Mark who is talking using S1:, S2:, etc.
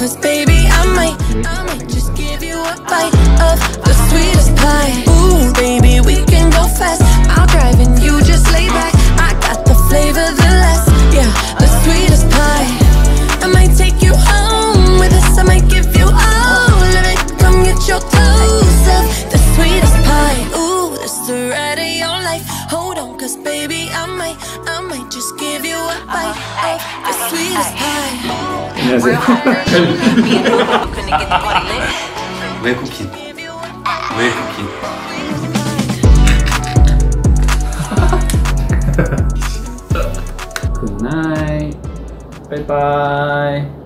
S1: cause baby, I might just give you a bite of the sweetest pie. Ooh, baby, we can go fast. I'll drive and you just lay back. I got the flavor, the last, yeah, the sweetest pie. I might take you home with us, I might give you all of it. Come get your dose of the sweetest pie. Ooh, this the ride of your life. Hold on, cause baby, I might just give you a bite of the sweetest pie.
S2: 안녕하세요. 왜 쿠키? 왜 쿠키? Good night. Bye bye.